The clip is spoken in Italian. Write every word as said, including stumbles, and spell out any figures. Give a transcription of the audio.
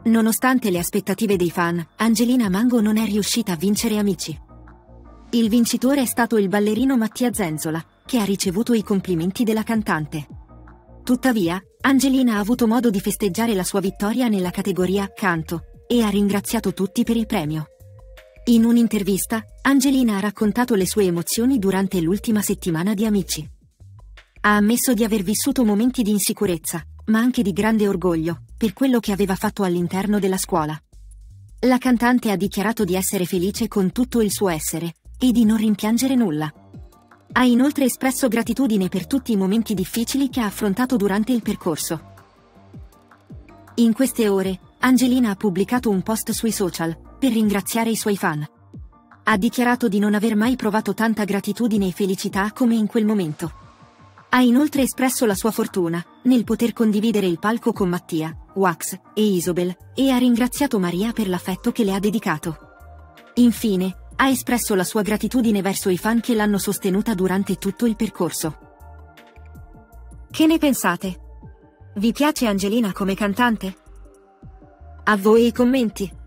Nonostante le aspettative dei fan, Angelina Mango non è riuscita a vincere Amici. Il vincitore è stato il ballerino Mattia Zenzola, che ha ricevuto i complimenti della cantante. Tuttavia, Angelina ha avuto modo di festeggiare la sua vittoria nella categoria Canto e ha ringraziato tutti per il premio. In un'intervista, Angelina ha raccontato le sue emozioni durante l'ultima settimana di Amici. Ha ammesso di aver vissuto momenti di insicurezza, ma anche di grande orgoglio, per quello che aveva fatto all'interno della scuola. La cantante ha dichiarato di essere felice con tutto il suo essere, e di non rimpiangere nulla. Ha inoltre espresso gratitudine per tutti i momenti difficili che ha affrontato durante il percorso. In queste ore, Angelina ha pubblicato un post sui social, per ringraziare i suoi fan. Ha dichiarato di non aver mai provato tanta gratitudine e felicità come in quel momento. Ha inoltre espresso la sua fortuna, nel poter condividere il palco con Mattia, Wax e Isobel, e ha ringraziato Maria per l'affetto che le ha dedicato. Infine, ha espresso la sua gratitudine verso i fan che l'hanno sostenuta durante tutto il percorso. Che ne pensate? Vi piace Angelina come cantante? A voi i commenti!